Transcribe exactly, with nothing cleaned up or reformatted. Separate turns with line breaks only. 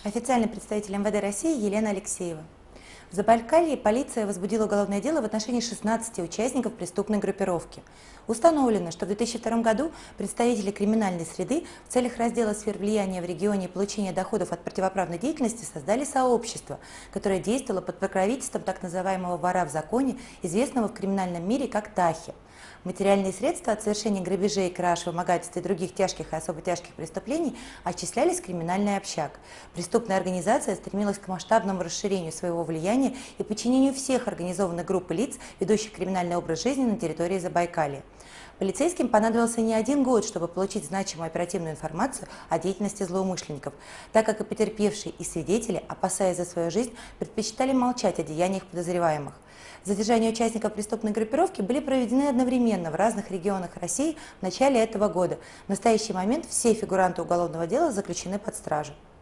Официальный представитель эм вэ дэ России Елена Алексеева. В Забайкалье полиция возбудила уголовное дело в отношении шестнадцати участников преступной группировки. Установлено, что в две тысячи втором году представители криминальной среды в целях раздела сфер влияния в регионе и получения доходов от противоправной деятельности создали сообщество, которое действовало под покровительством так называемого вора в законе, известного в криминальном мире как Тахи. Материальные средства от совершения грабежей, краж, вымогательств и других тяжких и особо тяжких преступлений отчислялись в криминальный общак. Преступная организация стремилась к масштабному расширению своего влияния и подчинению всех организованных групп и лиц, ведущих криминальный образ жизни на территории Забайкалья. Полицейским понадобился не один год, чтобы получить значимую оперативную информацию о деятельности злоумышленников, так как и потерпевшие, и свидетели, опасаясь за свою жизнь, предпочитали молчать о деяниях подозреваемых. Задержания участников преступной группировки были проведены одновременно в разных регионах России в начале этого года. В настоящий момент все фигуранты уголовного дела заключены под стражу.